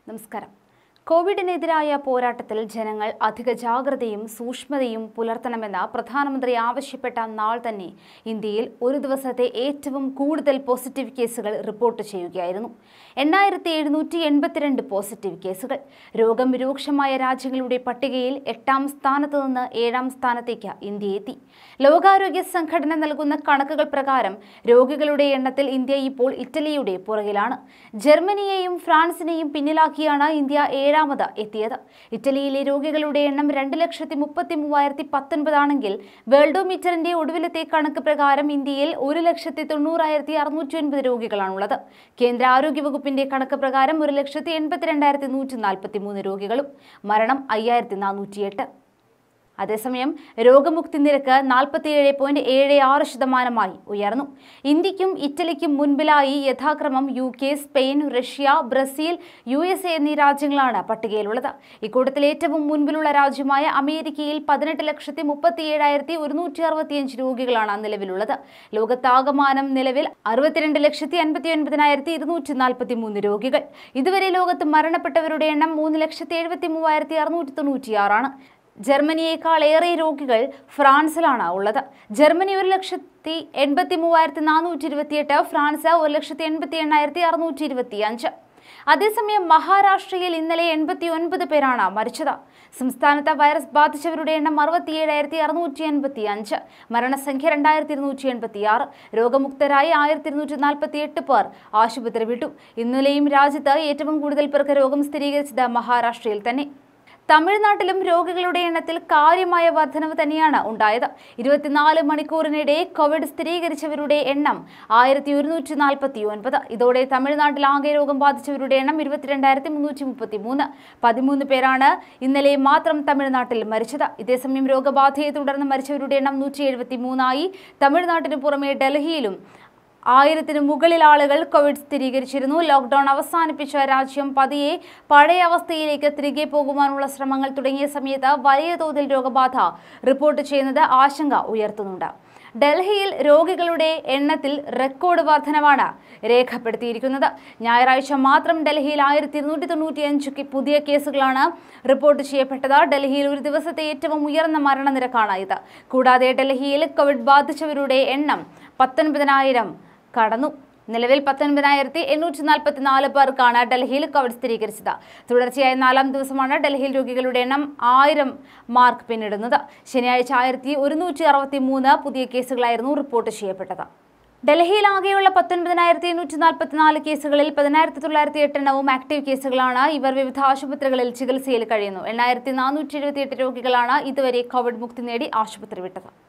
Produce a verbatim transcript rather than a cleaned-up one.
നമസ്കാരം. കോവിഡിനെതിരായ പോരാട്ടത്തിൽ ജനങ്ങൾ അധിക ജാഗ്രതയും സൂക്ഷ്മതയും പുലർത്തണമെന്ന് പ്രധാനമന്ത്രി ആവശ്യപ്പെട്ട നാൾ തന്നെ ഇന്ത്യയിൽ ഒരു ദിവസത്തെ ഏറ്റവും കൂടുതൽ പോസിറ്റീവ് കേസുകൾ റിപ്പോർട്ട് ചെയ്യുകയായിരുന്നു. എണ്ണായിരത്തി എഴുന്നൂറ്റി എൺപത്തിരണ്ട് പോസിറ്റീവ് കേസുകൾ. രോഗം രൂക്ഷമായ രാജ്യങ്ങളുടെ പട്ടികയിൽ എട്ടാം സ്ഥാനത്ത് നിന്ന് ഏഴാം സ്ഥാനത്തേക്ക് ഇന്ത്യ എത്തി. ലോകാരോഗ്യ സംഘടന നൽകുന്ന കണക്കുകൾ പ്രകാരം രോഗികളുടെ എണ്ണത്തിൽ ഇന്ത്യ ഇപ്പോൾ ഇറ്റലിയുടെ പുറകിലാണ്. ജർമ്മനിയെയും ഫ്രാൻസിനെയും പിന്നിലാക്കിയാണ് ഇന്ത്യ ഏഴാമത് എത്തിയത്. ഇറ്റലിയിലെ രോഗികളുടെ എണ്ണം രണ്ട് ലക്ഷത്തി മുപ്പത്തി മൂവായിരത്തി പത്തൊൻപതാണെങ്കിൽ വേൾഡോമീറ്ററിന്റെ ഒടുവിലത്തെ കണക്ക് പ്രകാരം ഇന്ത്യയിൽ ഒരു ലക്ഷത്തി തൊണ്ണൂറായിരത്തി അറുന്നൂറ്റി ഒൻപത് രോഗികളാണുള്ളത്. കേന്ദ്ര ആരോഗ്യ വകുപ്പിന്റെ കണക്ക് പ്രകാരം ഒരു ലക്ഷത്തി എൺപത്തിരണ്ടായിരത്തി നൂറ്റി നാൽപ്പത്തി മൂന്ന് രോഗികളും. മരണം അയ്യായിരത്തി നാനൂറ്റി എട്ട്. അതേസമയം രോഗമുക്തി നിരക്ക് നാൽപ്പത്തിയേഴ് പോയിന്റ് ഏഴ് ആറ് ശതമാനമായി ഉയർന്നു. ഇന്ത്യക്കും ഇറ്റലിക്കും മുൻപിലായി യഥാക്രമം U K, Spain, Russia, Brazil, U S A എന്നീ രാജ്യങ്ങളാണ് പട്ടികയിലുള്ളത്. ഇക്കൂട്ടത്തിൽ ഏറ്റവും മുൻപിലുള്ള രാജ്യമായ അമേരിക്കയിൽ പതിനെട്ട് ലക്ഷത്തി മുപ്പത്തി ഏഴായിരത്തി ഒരുന്നൂറ്റി അറുപത്തിയഞ്ച് രോഗികളാണ് നിലവിലുള്ളത്. ലോകത്താകമാനം നിലവിൽ അറുപത്തിരണ്ട് ലക്ഷത്തി അൻപത്തി ഒൻപതിനായിരത്തി ഇരുന്നൂറ്റി നാൽപ്പത്തി മൂന്ന് രോഗികൾ. ഇതുവരെ ലോകത്ത് മരണപ്പെട്ടവരുടെ എണ്ണം മൂന്ന് ലക്ഷത്തി എഴുപത്തി മൂവായിരത്തി അറുന്നൂറ്റി തൊണ്ണൂറ്റിയാറാണ്. ജർമ്മനിയേക്കാൾ ഏറെ രോഗികൾ ഫ്രാൻസിലാണ് ഉള്ളത്. ജർമ്മനി ഒരു ലക്ഷത്തി എൺപത്തി മൂവായിരത്തി നാനൂറ്റി ഇരുപത്തിയെട്ട്, ഫ്രാൻസ് ഒരു ലക്ഷത്തി എൺപത്തി എണ്ണായിരത്തി അറുന്നൂറ്റി ഇരുപത്തി അഞ്ച്. അതേസമയം മഹാരാഷ്ട്രയിൽ ഇന്നലെ എൺപത്തി ഒൻപത് പേരാണ് മരിച്ചത്. സംസ്ഥാനത്ത് വൈറസ് ബാധിച്ചവരുടെ എണ്ണം അറുപത്തിയേഴായിരത്തി അറുന്നൂറ്റി എൺപത്തി അഞ്ച്. മരണസംഖ്യ രണ്ടായിരത്തി ഇരുന്നൂറ്റി എൺപത്തി ആറ്. രോഗമുക്തരായി ആയിരത്തി ഇരുന്നൂറ്റി നാൽപ്പത്തി എട്ട് പേർ ആശുപത്രി വിട്ടു. ഇന്നലെയും രാജ്യത്ത് ഏറ്റവും കൂടുതൽ പേർക്ക് രോഗം സ്ഥിരീകരിച്ചത് മഹാരാഷ്ട്രയിൽ തന്നെ. തമിഴ്നാട്ടിലും രോഗികളുടെ എണ്ണത്തിൽ കാര്യമായ വർധനവ് തന്നെയാണ് ഉണ്ടായത്. ഇരുപത്തിനാല് മണിക്കൂറിനിടെ കോവിഡ് സ്ഥിരീകരിച്ചവരുടെ എണ്ണം ആയിരത്തി ഒരുന്നൂറ്റി നാൽപ്പത്തി ഒൻപത്. ഇതോടെ തമിഴ്നാട്ടിൽ ആകെ രോഗം ബാധിച്ചവരുടെ എണ്ണം ഇരുപത്തിരണ്ടായിരത്തി മുന്നൂറ്റി മുപ്പത്തി മൂന്ന്. പതിമൂന്ന് പേരാണ് ഇന്നലെ മാത്രം തമിഴ്നാട്ടിൽ മരിച്ചത്. ഇതേസമയം രോഗബാധയെ തുടർന്ന് മരിച്ചവരുടെ എണ്ണം നൂറ്റി എഴുപത്തി മൂന്നായി. തമിഴ്നാട്ടിന് പുറമെ ഡൽഹിയിലും ആയിരത്തിന് മുകളിൽ ആളുകൾ കോവിഡ് സ്ഥിരീകരിച്ചിരുന്നു. ലോക്ക്ഡൌൺ അവസാനിപ്പിച്ച രാജ്യം പതിയെ പഴയ അവസ്ഥയിലേക്ക് തിരികെ പോകുവാനുള്ള ശ്രമങ്ങൾ തുടങ്ങിയ സമയത്ത് വലിയ തോതിൽ രോഗബാധ റിപ്പോർട്ട് ചെയ്യുന്നത് ആശങ്ക ഉയർത്തുന്നുണ്ട്. ഡൽഹിയിൽ രോഗികളുടെ എണ്ണത്തിൽ റെക്കോർഡ് വർധനവാണ് രേഖപ്പെടുത്തിയിരിക്കുന്നത്. ഞായറാഴ്ച മാത്രം ഡൽഹിയിൽ ആയിരത്തി ഇരുന്നൂറ്റി തൊണ്ണൂറ്റി അഞ്ച് പുതിയ കേസുകളാണ് റിപ്പോർട്ട് ചെയ്യപ്പെട്ടത്. ഡൽഹിയിൽ ഒരു ദിവസത്തെ ഏറ്റവും ഉയർന്ന മരണനിരക്കാണ് ഇത്. കൂടാതെ ഡൽഹിയിൽ കോവിഡ് ബാധിച്ചവരുടെ എണ്ണം പത്തൊൻപതിനായിരം കടന്നു. നിലവിൽ പത്തൊൻപതിനായിരത്തി എണ്ണൂറ്റി നാൽപ്പത്തി നാല് പേർക്കാണ് ഡൽഹിയിൽ കോവിഡ് സ്ഥിരീകരിച്ചത്. തുടർച്ചയായ നാലാം ദിവസമാണ് ഡൽഹിയിൽ രോഗികളുടെ എണ്ണം ആയിരം മാർക്ക് പിന്നിടുന്നത്. ശനിയാഴ്ച ആയിരത്തി ഒരുന്നൂറ്റി അറുപത്തി മൂന്ന് പുതിയ കേസുകളായിരുന്നു റിപ്പോർട്ട് ചെയ്യപ്പെട്ടത്. ഡൽഹിയിൽ ആകെയുള്ള പത്തൊൻപതിനായിരത്തി എണ്ണൂറ്റി നാൽപ്പത്തി നാല് കേസുകളിൽ പതിനായിരത്തി തൊള്ളായിരത്തി എട്ട് എണ്ണവും ആക്റ്റീവ് കേസുകളാണ്. ഇവർ വിവിധ ആശുപത്രികളിൽ ചികിത്സയിൽ കഴിയുന്നു. എണ്ണായിരത്തി നാനൂറ്റി എഴുപത്തി എട്ട് രോഗികളാണ് ഇതുവരെ കോവിഡ് മുക്തി നേടി ആശുപത്രി വിട്ടത്.